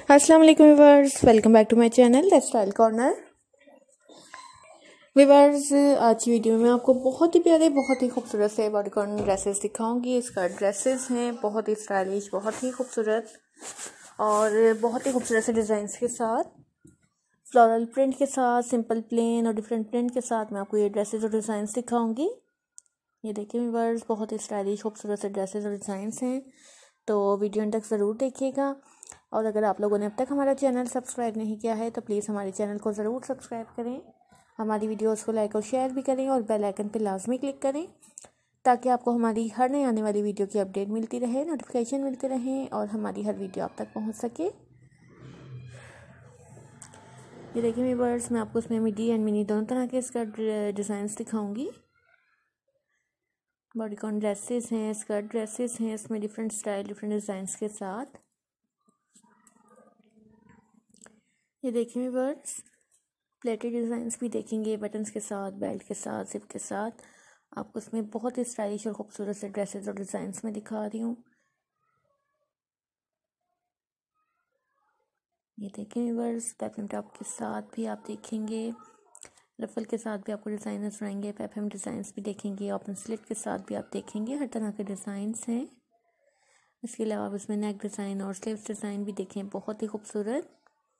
अस्सलाम वालेकुम viewers, welcome back to my channel the style corner. Viewers, आज की वीडियो में आपको बहुत ही प्यारे, बहुत ही खूबसूरत से बॉडीकॉन ड्रेसेस दिखाऊंगी। स्कर्ट ड्रेसेस हैं, बहुत ही स्टाइलिश, बहुत ही खूबसूरत और बहुत ही खूबसूरत से डिज़ाइंस के साथ, फ्लोरल प्रिंट के साथ, सिंपल प्लेन और डिफरेंट प्रिंट के साथ मैं आपको ये ड्रेसेस और डिज़ाइंस दिखाऊंगी। ये देखिए व्यूअर्स, बहुत ही स्टाइलिश खूबसूरत से ड्रेसेस और डिज़ाइंस हैं, तो वीडियो तक ज़रूर देखिएगा। और अगर आप लोगों ने अब तक हमारा चैनल सब्सक्राइब नहीं किया है तो प्लीज़ हमारे चैनल को ज़रूर सब्सक्राइब करें, हमारी वीडियोस को लाइक और शेयर भी करें और बेल आइकन पर लाजमी क्लिक करें ताकि आपको हमारी हर नई आने वाली वीडियो की अपडेट मिलती रहे, नोटिफिकेशन मिलते रहें और हमारी हर वीडियो आप तक पहुंच सके। ये देखिए व्यूअर्स, मैं आपको इसमें मिडी एंड मिनी दोनों तरह के इसका डिज़ाइंस दिखाऊंगी। बॉडीकॉन ड्रेसेस हैं, स्कर्ट ड्रेसेस हैं, इसमें डिफरेंट स्टाइल, डिफरेंट डिज़ाइंस के साथ। ये देखिए व्यूअर्स, प्लेटेड डिज़ाइंस भी देखेंगे, बटन्स के साथ, बेल्ट के साथ, जिप के साथ। आपको इसमें बहुत ही स्टाइलिश और खूबसूरत से ड्रेसेस और डिज़ाइंस में दिखा रही हूँ। ये देखें व्यूअर्स, पैफम टॉप के साथ भी आप देखेंगे, रफल के साथ भी आपको डिज़ाइन नजर आएंगे, पैफम डिज़ाइंस भी देखेंगे, ओपन स्लिट के साथ भी आप देखेंगे, हर तरह के डिज़ाइंस हैं। इसके अलावा आप इसमें नेक डिज़ाइन और स्लीव्स डिज़ाइन भी देखें, बहुत ही खूबसूरत।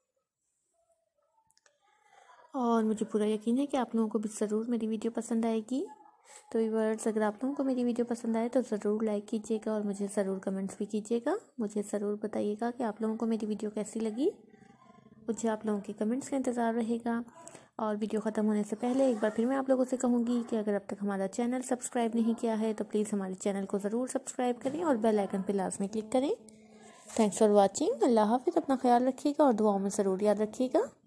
और मुझे पूरा यकीन है कि आप लोगों को भी ज़रूर मेरी वीडियो पसंद आएगी। तो व्यूअर्स, अगर आप लोगों को मेरी वीडियो पसंद आए तो ज़रूर लाइक कीजिएगा और मुझे ज़रूर कमेंट्स भी कीजिएगा। मुझे ज़रूर बताइएगा कि आप लोगों को मेरी वीडियो कैसी लगी। मुझे आप लोगों के कमेंट्स का इंतज़ार रहेगा। और वीडियो ख़त्म होने से पहले एक बार फिर मैं आप लोगों से कहूँगी कि अगर अब तक हमारा चैनल सब्सक्राइब नहीं किया है तो प्लीज़ हमारे चैनल को ज़रूर सब्सक्राइब करें और बेल आइकन पर लाजमी क्लिक करें। Thanks for watching. अल्लाह हाफिज़। अपना ख्याल रखिएगा और दुआओं में ज़रूर याद रखिएगा।